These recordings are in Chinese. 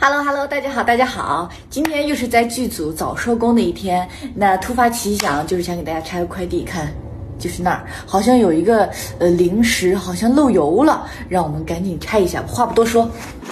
Hello， 大家好，大家好！今天又是在剧组早收工的一天，那突发奇想，就是想给大家拆个快递，看，就是那儿好像有一个零食好像漏油了，让我们赶紧拆一下吧。话不多说，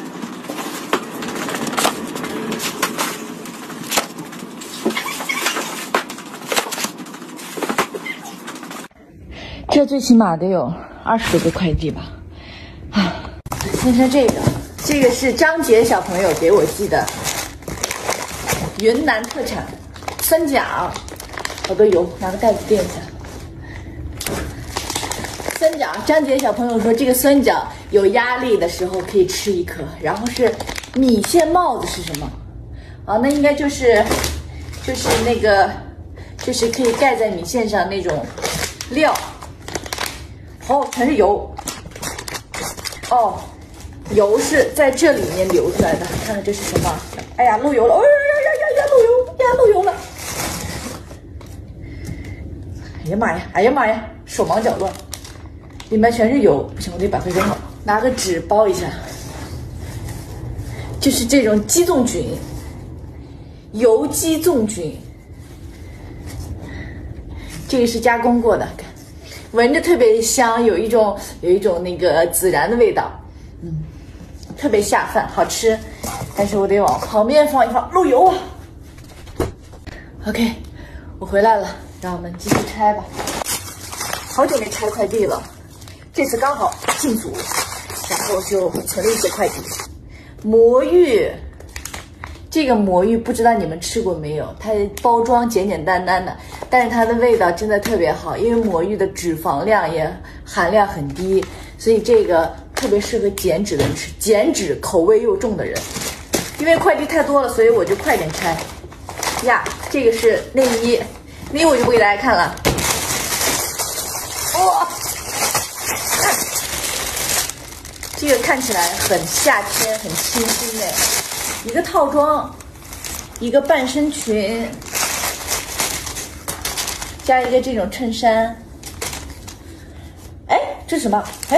这最起码得有20多个快递吧。啊，先生这个是张杰小朋友给我寄的云南特产酸角，好多油，拿个袋子垫一下。酸角，张杰小朋友说这个酸角有压力的时候可以吃一颗。然后是米线帽子是什么？啊，那应该就是那个就是可以盖在米线上那种料。哦，全是油。哦。油是在这里面流出来的，看看这是什么？哎呀，漏油了！漏油了！哎呀妈呀！哎呀妈呀！手忙脚乱，里面全是油，不行，我得把它扔了。拿个纸包一下，就是这种鸡枞菌，油鸡枞菌，这个是加工过的，闻着特别香，有一种那个孜然的味道。特别下饭，好吃，但是我得往旁边放一放，漏油啊。OK， 我回来了，让我们继续拆吧。好久没拆快递了，这次刚好进组，然后就存了一些快递。魔芋，这个魔芋不知道你们吃过没有？它包装简简单单的，但是它的味道真的特别好，因为魔芋的脂肪量也含量很低，所以这个特别适合减脂的人吃，减脂口味又重的人。因为快递太多了，所以我就快点拆。呀，这个是内衣，内衣我就不给大家看了。哇，看，这个看起来很夏天，很清新哎。一个套装，一个半身裙，加一个这种衬衫。哎，这是什么？哎。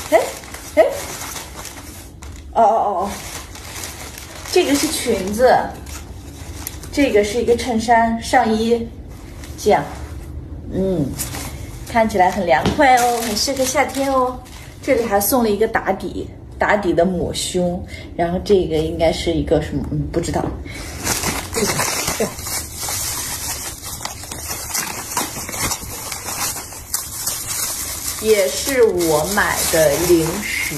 哦，这个是裙子，这个是一个衬衫上衣，这样，看起来很凉快哦，很适合夏天哦。这里还送了一个打底的抹胸，然后这个应该是一个什么？不知道。也是我买的零食。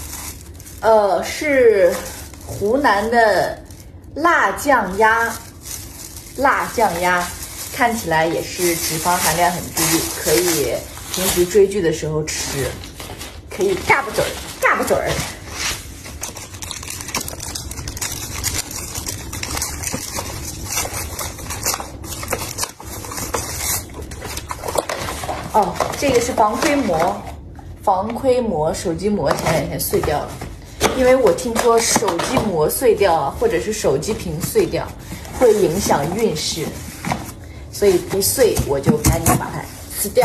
是湖南的辣酱鸭，看起来也是脂肪含量很低，可以平时追剧的时候吃，可以嘎巴嘴儿。哦，这个是防窥膜，手机膜前2天碎掉了。因为我听说手机膜碎掉或者是手机屏碎掉会影响运势，所以一碎我就赶紧把它撕掉。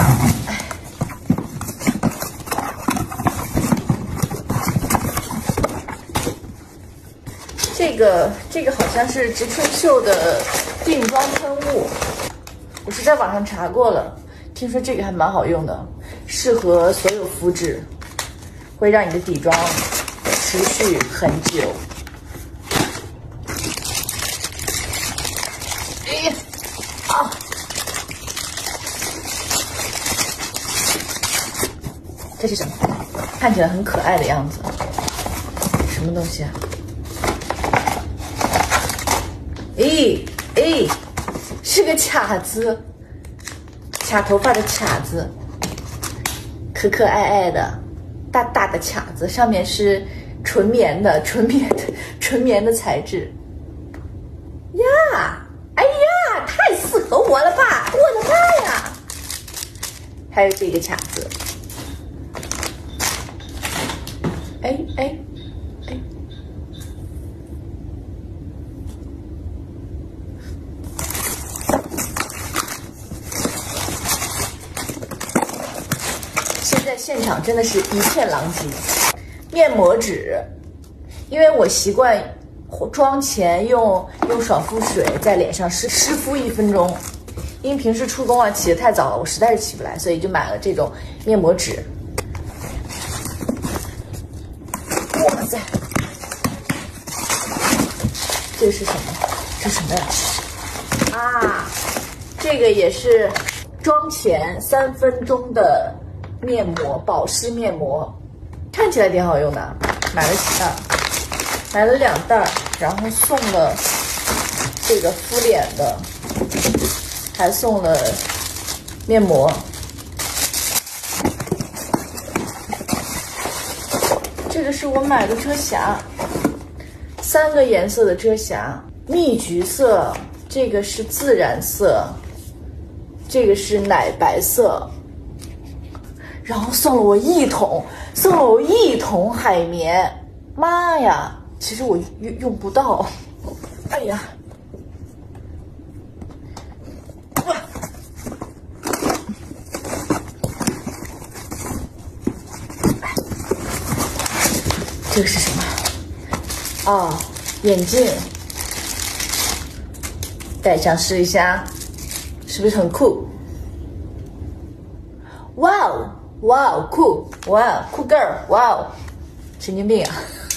这个好像是植村秀的定妆喷雾，我是在网上查过了，听说这个还蛮好用的，适合所有肤质，会让你的底妆持续很久。这是什么？看起来很可爱的样子，什么东西啊？是个卡子，卡头发的卡子，可可爱爱的，大大的卡子，上面是纯棉的材质。呀，哎呀，太适合我了吧！我的妈呀！还有这个卡子，哎，现在现场真的是一片狼藉。面膜纸，因为我习惯妆前用爽肤水在脸上湿敷1分钟。因为平时出工啊起得太早了，我实在是起不来，所以就买了这种面膜纸。哇塞，这是什么？这是什么呀？啊，这个也是妆前3分钟的面膜，保湿面膜，看起来挺好用的。买了几袋？买了2袋，然后送了这个敷脸的。还送了面膜，这个是我买的遮瑕，3个颜色的遮瑕，蜜橘色，这个是自然色，这个是奶白色，然后送了我1桶海绵，妈呀，其实我用不到，哎呀。这个是什么？哦，眼镜，戴上试一下，是不是很酷？哇哦，哇哦，酷，哇哦，酷 girl， 哇哦，神经病啊！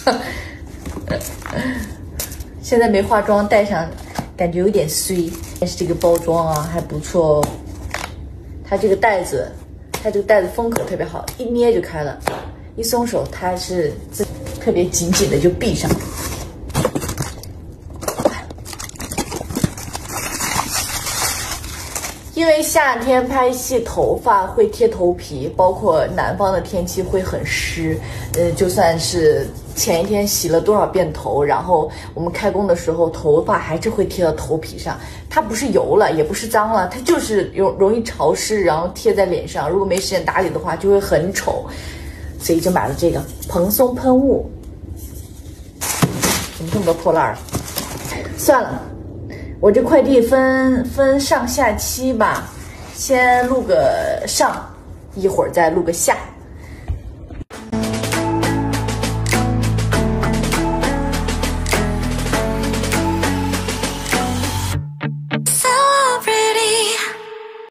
现在没化妆，戴上感觉有点衰，但是这个包装啊还不错哦。它这个袋子封口特别好，一捏就开了，一松手它是特别紧紧的就闭上。因为夏天拍戏头发会贴头皮，包括南方的天气会很湿，就算是前一天洗了多少遍头，然后我们开工的时候头发还是会贴到头皮上，它不是油了也不是脏了，它就是容易潮湿，然后贴在脸上，如果没时间打理的话就会很丑，所以就买了这个蓬松喷雾。怎么这么多破烂儿？算了。我这快递分上下期吧，先录个上，一会儿再录个下。